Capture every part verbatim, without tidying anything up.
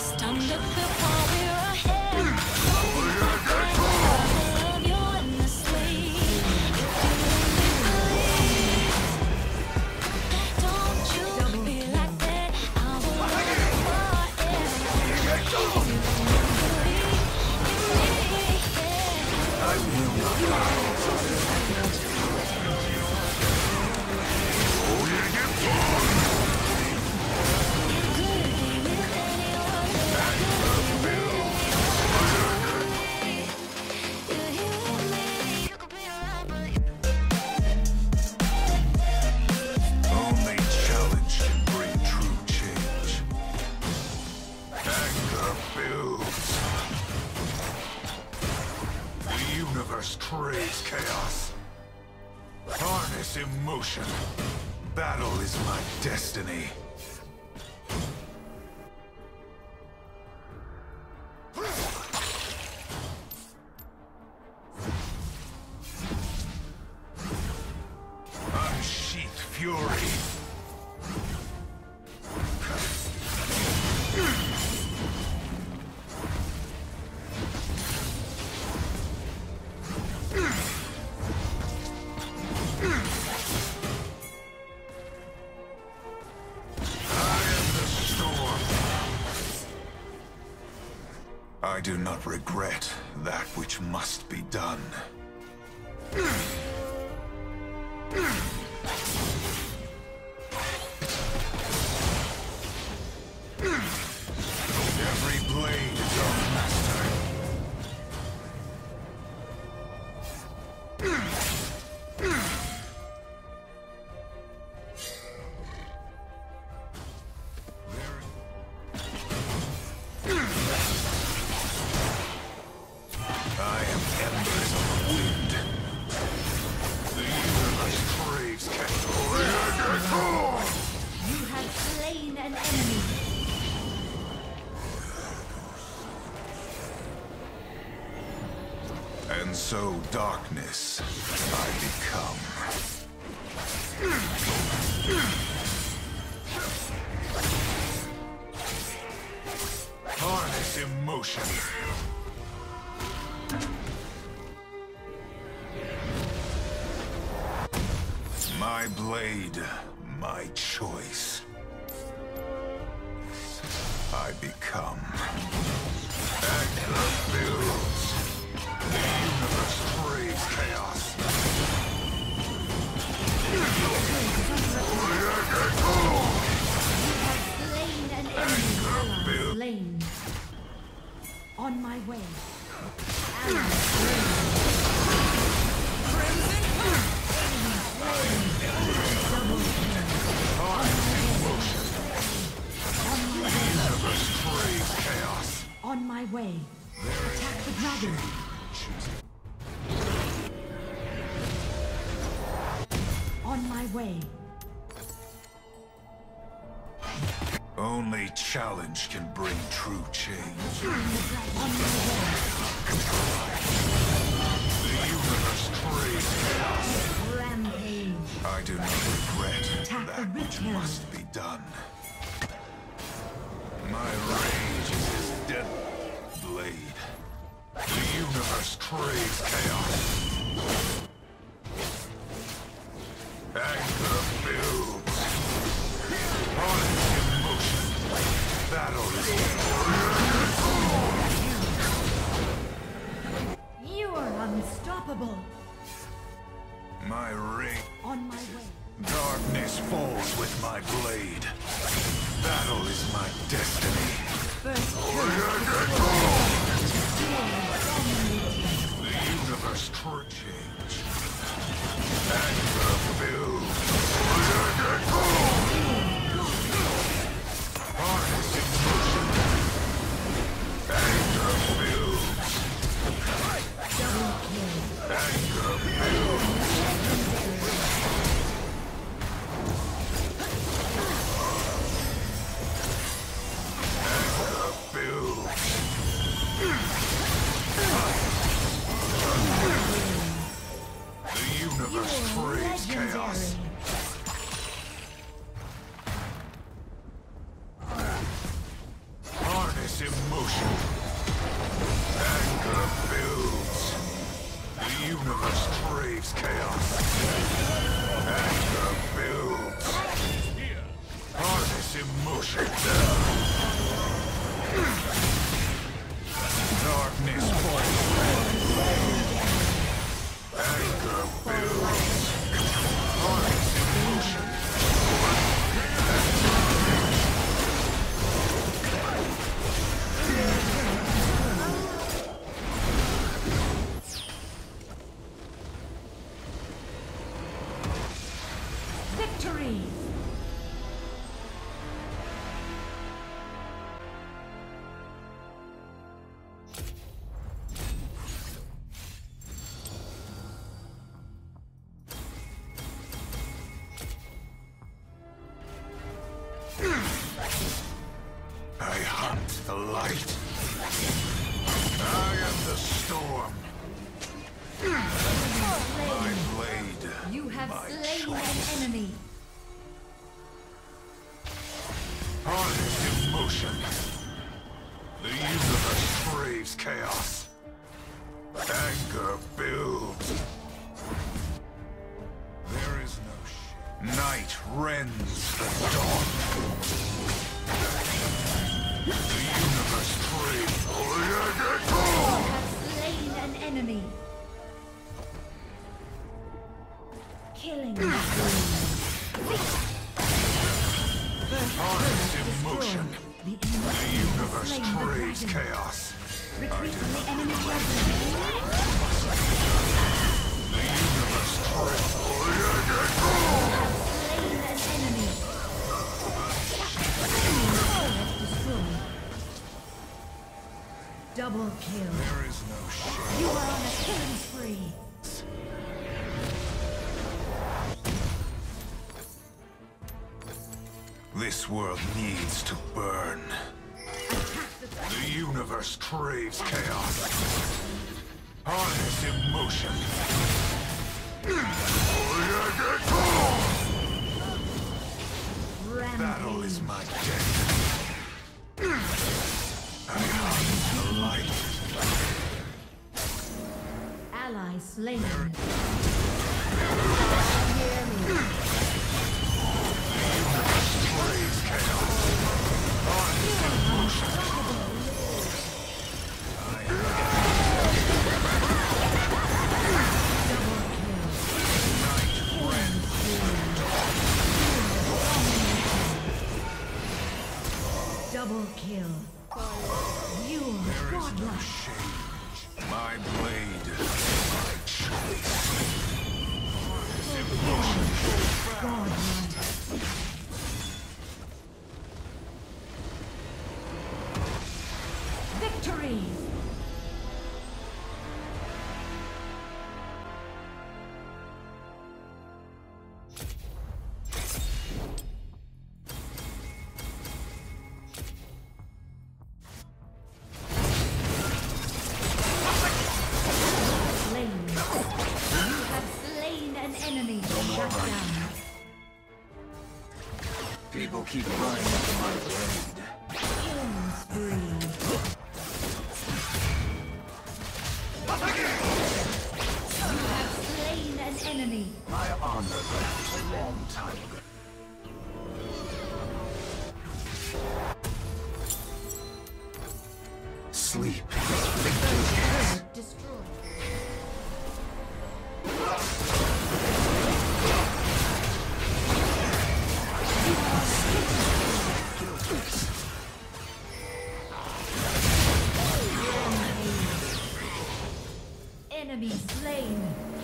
Time to before we're ahead. Love you endlessly. Don't you be like that. I will craves chaos. Harness emotion. Battle is my destiny. Unsheath fury. I do not regret that which must be done. Every blade is our master. I am embers of the wind. The universe craves chaos. You have slain an enemy. And so darkness I become. Harness emotion. My blade, my choice. I become. Agner builds. The universe craves chaos. You have slain an enemy. Ally slain. On my way. Ally slain. Crimson On my way. Attack the dragon. On my way. Only challenge can bring true change. On my way. The universe craves chaos. Rampage. I do not regret Attack the that which rich must be done. My rage is his death blade. The universe craves chaos. Anger builds. Harness emotion. Battle is You are unstoppable. my ring. On my way. Darkness falls with my blade. Battle is my destiny. First The universe could change. Anger builds. Harness emotion. Anger builds. Anger builds. The universe craves chaos. in motion. Anger builds. The universe craves chaos. Anger builds. Harness in motion. Darkness falls. Anger builds. Harness in motion. Victory! I hunt the light. I am the storm. My blade. You have my slain choice. an enemy. Harness in motion. The universe craves chaos. Anger builds. There is no shame. Night rends the dawn. The universe craves. You have slain an enemy. Killing spree. Harness in motion. The The enemy universe slain the craves dragon. chaos. Retreat from the enemy dragon. The universe craves. Slain an enemy. Destroyed. Double kill. There is no shame. You are on a killing spree. This world needs to burn. Attack the The universe craves chaos. Harness in motion. Battle is rampage. my destiny. I hunt the light. Ally slain. Craves chaos. Harness in motion. Double kill. You are There is no godlike. shame. My blade. My choice. Harness in motion. Godlike. Victory! Slain. You have slain an enemy. Shut down. People keep running into my blade. Killing spree. You have slain an enemy. I honored that a long time ago. Sleep. Turret destroyed. Enemy slain.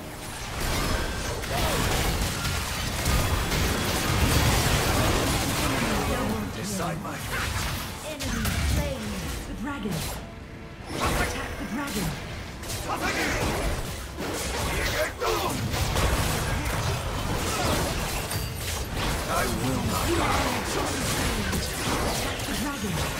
Decide my fate. Enemy slain. The dragon. Attack the dragon. I will not die. Attack the dragon.